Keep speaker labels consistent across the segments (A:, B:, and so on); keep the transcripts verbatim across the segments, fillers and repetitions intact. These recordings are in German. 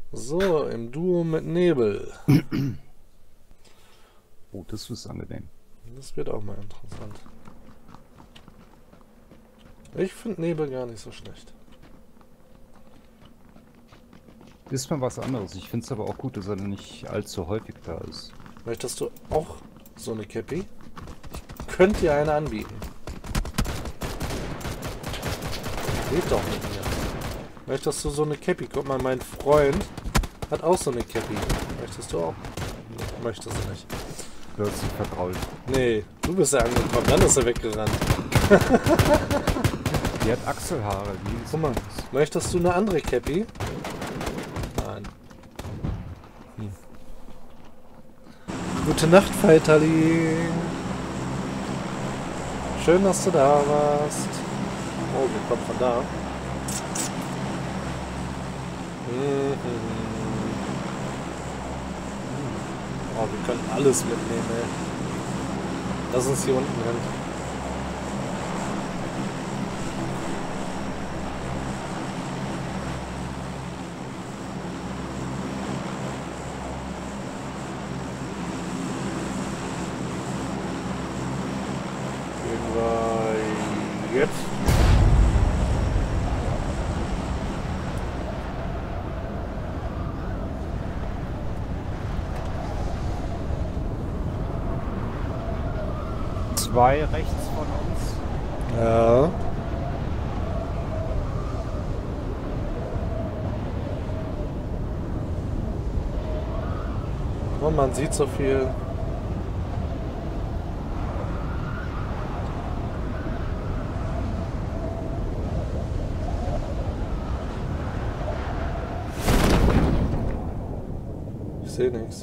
A: So, im Duo mit Nebel.
B: Oh, das ist angenehm.
A: Das wird auch mal interessant. Ich finde Nebel gar nicht so schlecht.
B: Ist mal was anderes. Ich finde es aber auch gut, dass er nicht allzu häufig da ist.
A: Möchtest du auch so eine Cappy? Ich könnte dir eine anbieten. Lebt doch mit mir. Möchtest du so eine Cappy? Guck mal, mein Freund hat auch so eine Cappy. Möchtest du auch? Nee, möchte sie nicht.
B: Du hast sie vergrault.
A: Nee, du bist ja angekommen, dann ist er weggerannt.
B: Die hat Achselhaare. Die ist
A: Guck mal, möchtest du eine andere Cappy? Nein. Hm. Gute Nacht, Falterling. Schön, dass du da warst. Oh, wir kommen von da. Mhm. Oh, wir können alles mitnehmen, ey. Lass uns hier unten hin. Gehen wir jetzt.
B: zwei rechts von uns.
A: Ja. Oh, man sieht so viel. Ich sehe nichts.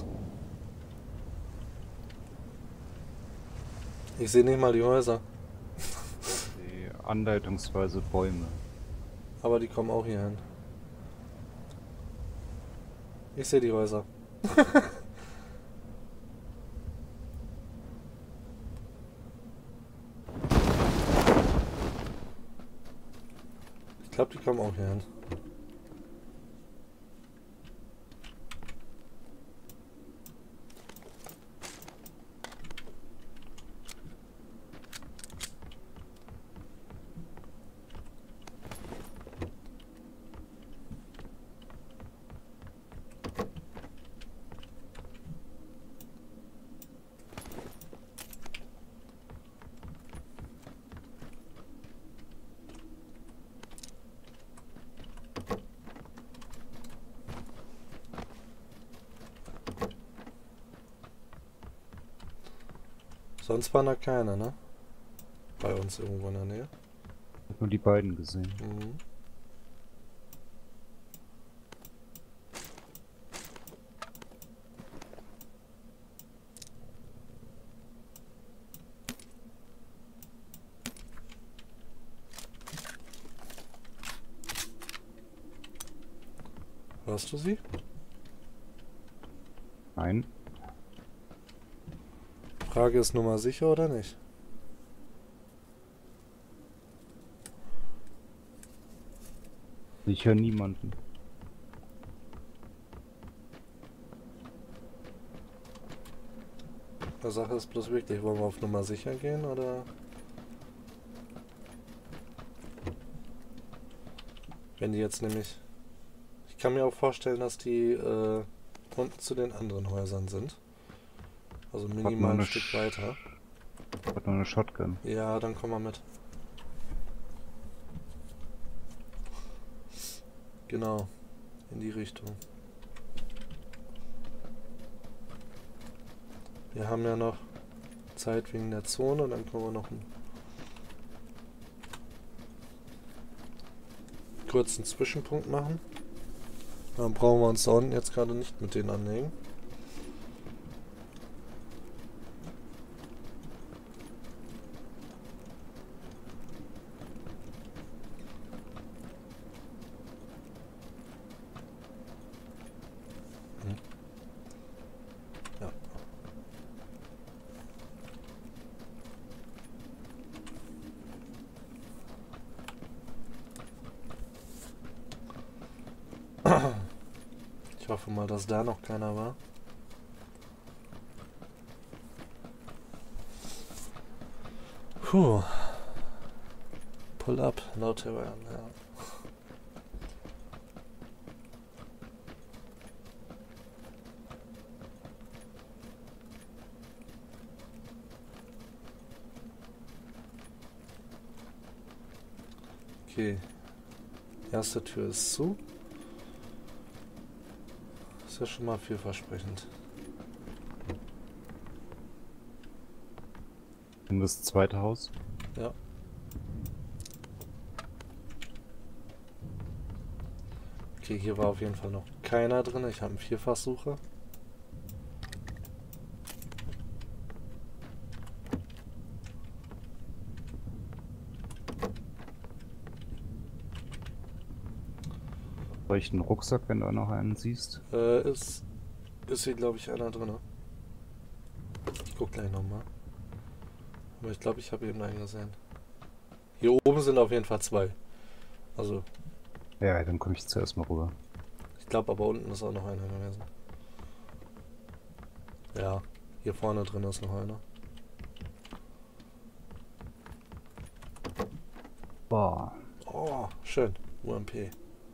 A: Ich sehe nicht mal die Häuser.
B: Die andeutungsweise Bäume.
A: Aber die kommen auch hier hin. Ich sehe die Häuser. Ich glaube, die kommen auch hier hin. Sonst waren da keine, ne? Bei uns irgendwo in der Nähe.
B: Ich hab nur die beiden gesehen.
A: Mhm. Hörst du sie?
B: Nein.
A: Frage ist Nummer sicher oder nicht?
B: Ich höre niemanden.
A: Die Sache ist bloß wirklich, wollen wir auf Nummer sicher gehen oder? Wenn die jetzt nämlich... Ich kann mir auch vorstellen, dass die äh, unten zu den anderen Häusern sind. Also
B: nur
A: minimal ein
B: eine
A: Stück
B: Sch-
A: weiter.
B: Hat nur eine Shotgun.
A: Ja, dann komm mal mit. Genau. In die Richtung. Wir haben ja noch Zeit wegen der Zone, dann können wir noch einen kurzen Zwischenpunkt machen. Dann brauchen wir uns da unten jetzt gerade nicht mit denen anlegen. Hm. Ja. Ich hoffe mal, dass da noch keiner war. Puh. Pull up, no terrain, ja. Okay. Erste Tür ist zu. Ist ja schon mal vielversprechend.
B: In das zweite Haus.
A: Ja. Okay, hier war auf jeden Fall noch keiner drin. Ich habe einen Vierfachsucher.
B: Soll ich einen Rucksack, wenn du noch einen siehst?
A: Äh, ist, ist hier, glaube ich, einer drin. Ich guck gleich nochmal. Aber ich glaube, ich habe eben einen gesehen. Hier oben sind auf jeden Fall zwei. Also,
B: Ja, dann komme ich zuerst mal rüber.
A: ich glaube, aber unten ist auch noch einer gewesen. Ja, hier vorne drin ist noch einer.
B: Boah.
A: Oh, schön. U M P.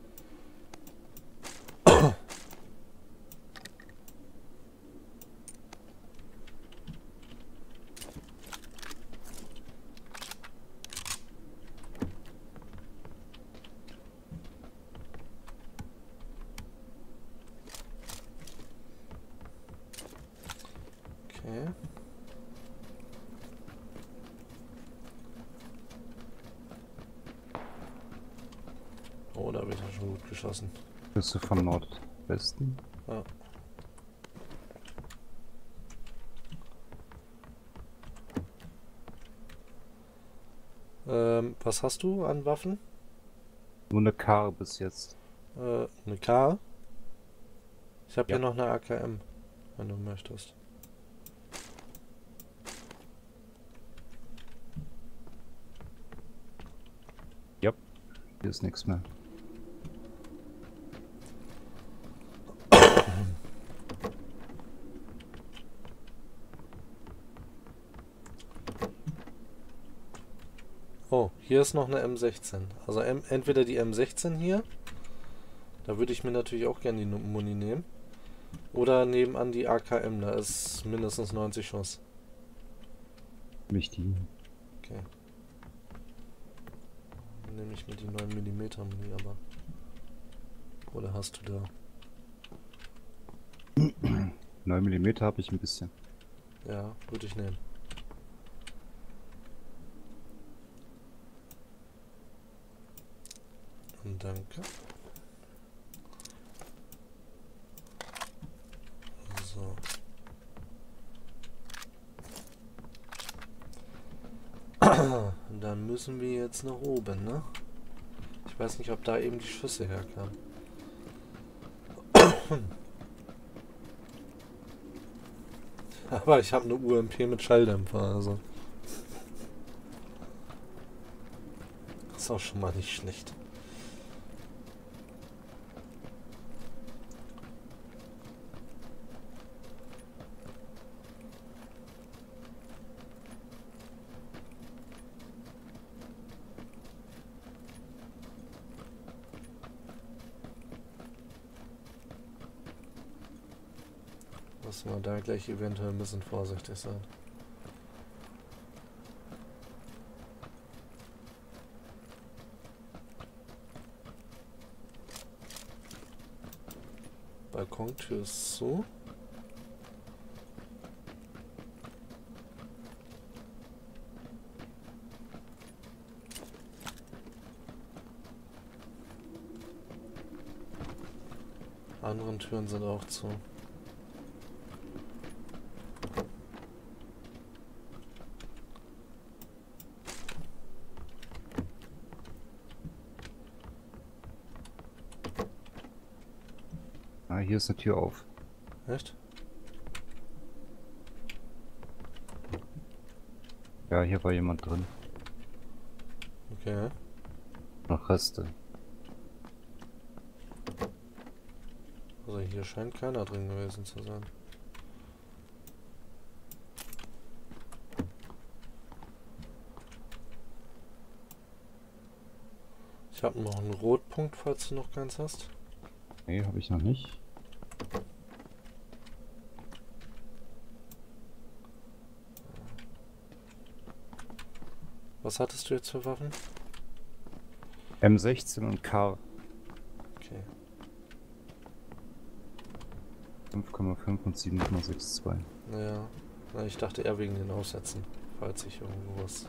A: Okay. Oh, da wird ja schon gut geschossen.
B: Bist du von Nordwesten?
A: Ja. Ähm, was hast du an Waffen?
B: Nur eine Karre bis jetzt.
A: Äh, eine K? Ich habe
B: Ja.
A: hier noch eine A K M, wenn du möchtest.
B: Ja. Hier ist nichts mehr.
A: Oh, hier ist noch eine M sechzehn. Also M entweder die M sechzehn hier, da würde ich mir natürlich auch gerne die Muni nehmen, oder nebenan die A K M, da ist mindestens neunzig Schuss.
B: Mich die.
A: Okay. Dann nehme ich mir die neun Millimeter Muni, aber... Oder hast du da?
B: neun Millimeter habe ich ein bisschen.
A: Ja, würde ich nehmen. Und danke. So. Dann müssen wir jetzt nach oben, ne? Ich weiß nicht, ob da eben die Schüsse herkamen. Aber ich habe eine U M P mit Schalldämpfer, also. Ist auch schon mal nicht schlecht. Müssen wir da gleich eventuell ein bisschen vorsichtig sein. Balkontür ist zu. Anderen Türen sind auch zu.
B: Ah, hier ist eine Tür auf.
A: Echt?
B: Ja, hier war jemand drin.
A: Okay.
B: Noch Reste.
A: Also hier scheint keiner drin gewesen zu sein. Ich habe noch einen Rotpunkt, falls du noch keins hast.
B: Nee, habe ich noch nicht.
A: Was hattest du jetzt für Waffen?
B: M sechzehn und K
A: Okay.
B: fünf Komma fünf und sieben Komma zweiundsechzig.
A: Naja. Na, ich dachte eher wegen den Aussätzen. Falls ich irgendwo was...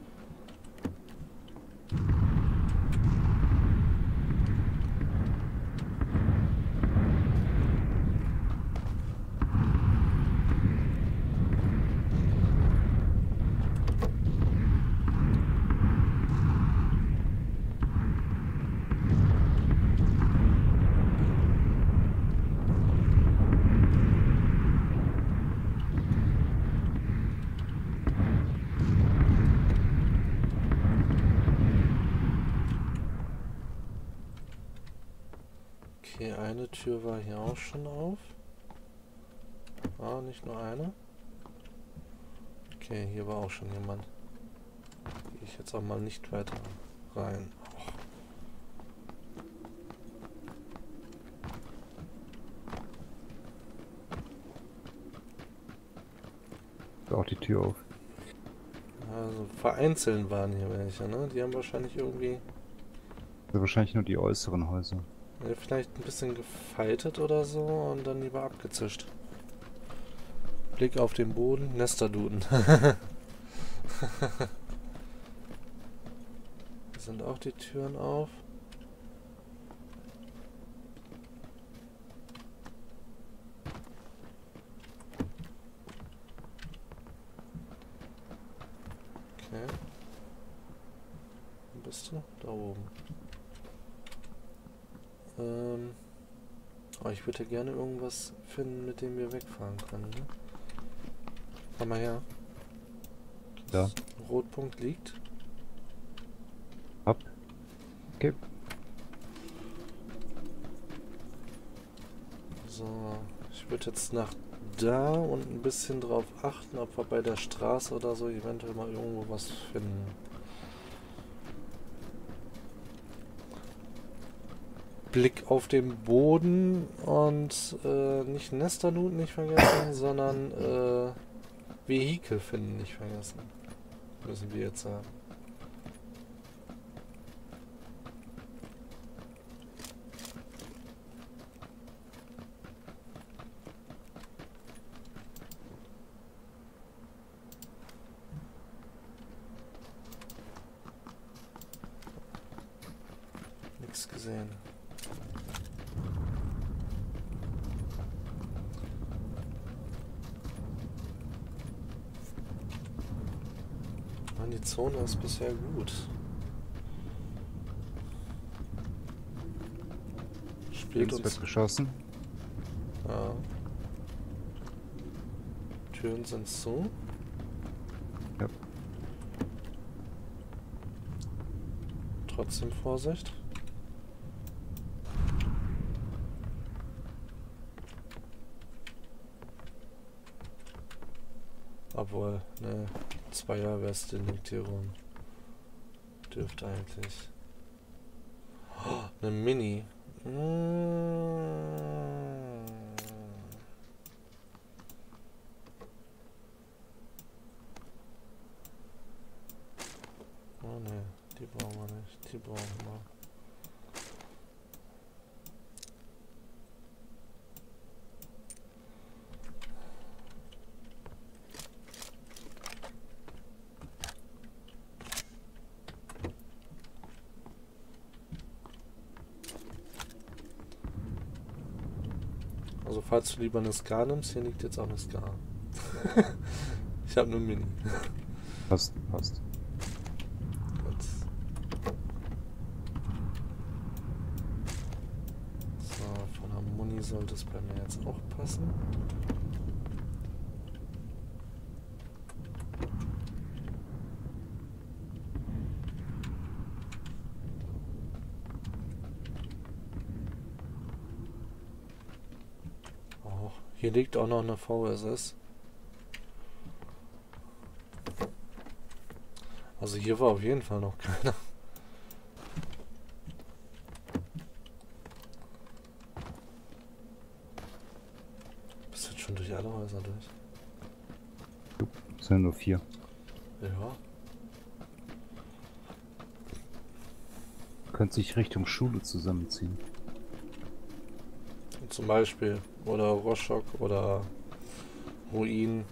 A: Okay, eine Tür war hier auch schon auf. Ah, nicht nur eine. Okay, hier war auch schon jemand. Gehe ich jetzt auch mal nicht weiter rein.
B: Oh. Auch die Tür auf.
A: Also vereinzelt waren hier welche, ne? Die haben wahrscheinlich irgendwie...
B: Also wahrscheinlich nur die äußeren Häuser.
A: Ja, vielleicht ein bisschen gefaltet oder so und dann lieber abgezischt. Blick auf den Boden, Nesterduden. Hier sind auch die Türen auf. Okay. Wo bist du? Da oben. Ähm. Oh, ich würde gerne irgendwas finden, mit dem wir wegfahren können, ne? Komm mal her.
B: Da.
A: Rotpunkt liegt.
B: Ab. Okay.
A: So, ich würde jetzt nach da und ein bisschen drauf achten, ob wir bei der Straße oder so eventuell mal irgendwo was finden. Blick auf den Boden und äh, nicht Nesternut nicht vergessen, sondern äh, Vehikel finden nicht vergessen. Müssen wir jetzt sagen. Nichts gesehen. Mann, die Zone ist bisher gut. Spielt
B: Links
A: uns...
B: wird geschossen.
A: Ja. Türen sind zu.
B: Ja.
A: Trotzdem Vorsicht. Obwohl, ne, Zweierweste liegt hier rum. Dürfte eigentlich. Oh, eine Mini. Mmh. Oh ne, die brauchen wir nicht. Die brauchen wir. Also falls du lieber eine Scar nimmst, hier liegt jetzt auch eine Scar. Ich habe eine Mini.
B: Passt, passt.
A: Gut. So, von der Muni sollte es bei mir jetzt auch passen. Hier liegt auch noch eine V S S. Also hier war auf jeden Fall noch keiner. Bist jetzt schon durch alle Häuser durch?
B: Es sind nur vier.
A: Ja.
B: Könnte sich Richtung Schule zusammenziehen.
A: Zum Beispiel. Oder Rostock oder Ruinen.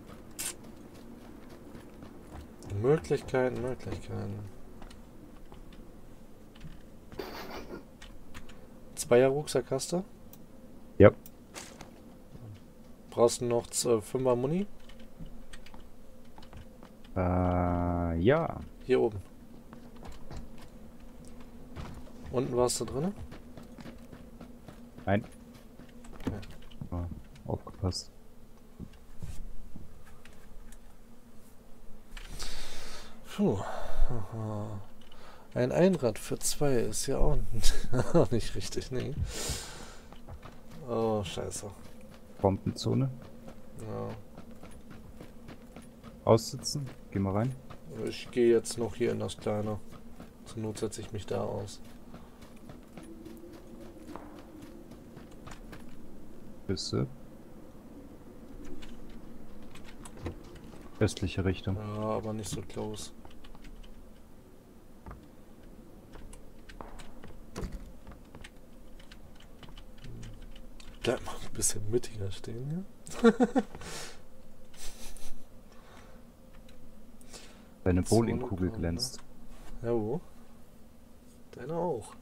A: Möglichkeiten, Möglichkeiten. Zweier Rucksack hast du?
B: Ja.
A: Brauchst du noch z- Fünfer Muni?
B: Äh, ja.
A: Hier oben. Unten warst du drin?
B: Nein.
A: Okay.
B: Ah, aufgepasst.
A: Puh. Aha. Ein Einrad für zwei ist ja auch auch nicht richtig, nee. Oh, scheiße.
B: Bombenzone.
A: Ja.
B: Aussitzen. Geh mal rein.
A: Ich gehe jetzt noch hier in das Kleine. Zur Not setze ich mich da aus.
B: Bisse. Östliche Richtung.
A: Ja, aber nicht so close. Bleib mal ein bisschen mittiger stehen hier.
B: Deine
A: Zone
B: Bowlingkugel
A: kommt,
B: glänzt.
A: Ja, wo? Deine auch.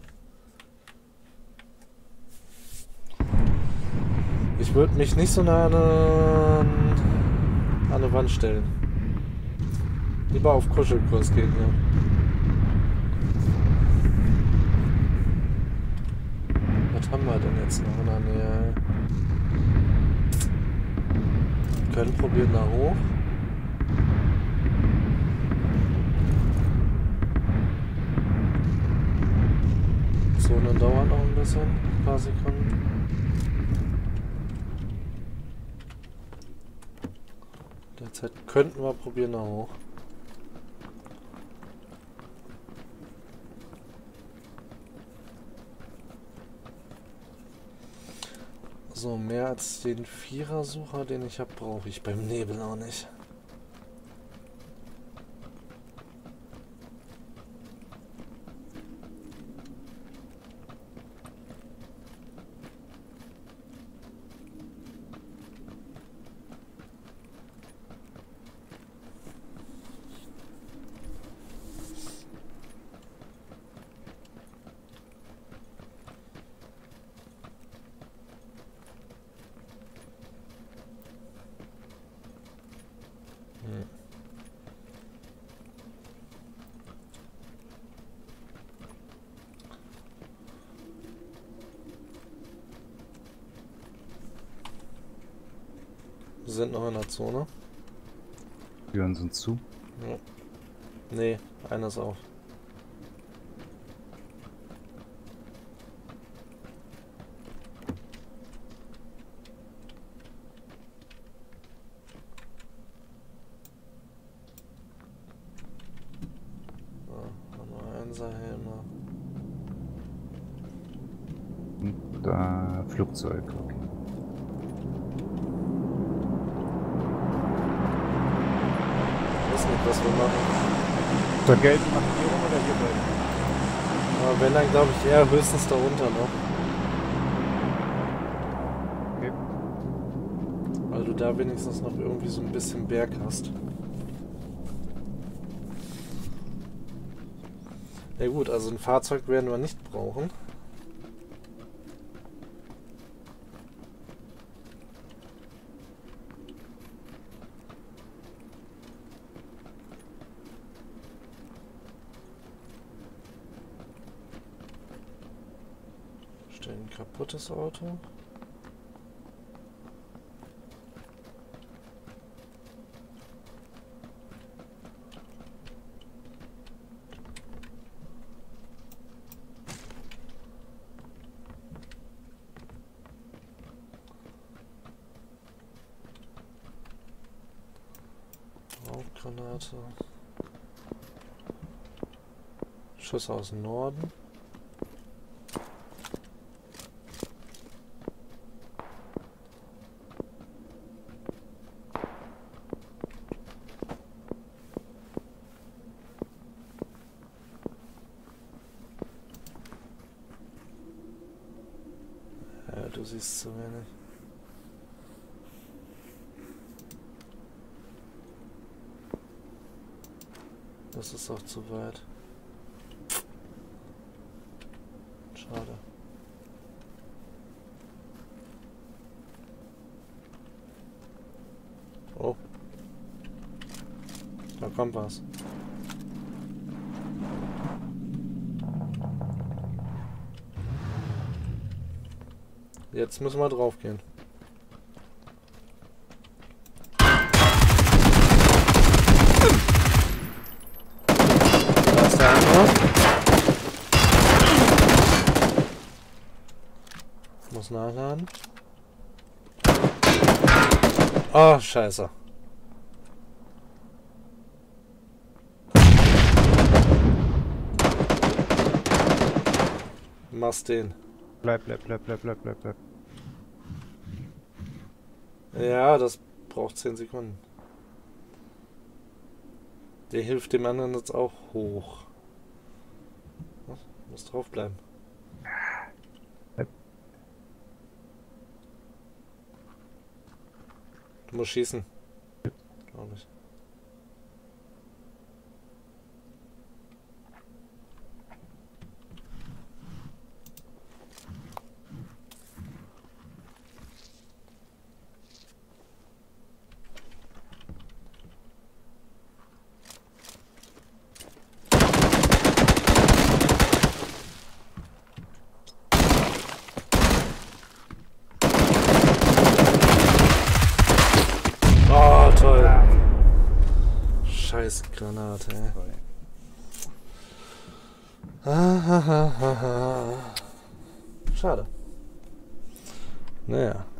A: Ich würde mich nicht so nah an eine, an eine Wand stellen. Lieber auf Kuschelkurs gehen, ja. Was haben wir denn jetzt noch in der Nähe? Wir können probieren da hoch. Zone dauert noch ein bisschen, ein paar Sekunden. Derzeit könnten wir probieren da hoch. So, mehr als den Vierersucher, den ich habe, brauche ich beim Nebel auch nicht. Wir sind noch in der Zone.
B: Türen sind zu.
A: Ja. Nee, einer ist auf. So, haben wir Einserhelme.
B: Und da Flugzeug. Okay.
A: Ich weiß nicht, was wir machen.
B: Der gelbe Markierung oder hier bleiben?
A: Aber wenn, dann glaube ich eher höchstens darunter noch.
B: Okay.
A: Weil du da wenigstens noch irgendwie so ein bisschen Berg hast. Ja gut, also ein Fahrzeug werden wir nicht brauchen. Steht ein kaputtes Auto. Granate. Schuss aus dem Norden. Ja, du siehst zu wenig. Das ist auch zu weit. Schade. Oh. Da kommt was. Jetzt müssen wir drauf gehen. Da ist der andere. Muss nachladen. Oh, scheiße. Machst den.
B: Bleib, bleib, bleib, bleib, bleib, bleib, bleib.
A: Ja, das braucht zehn Sekunden. Der hilft dem anderen jetzt auch hoch. Was? Muss drauf bleiben. Du musst schießen. Glaube ich. Oh, toll. Scheiß Granate, ey. Ah, ha, ha, ha, ha. Schade. Naja.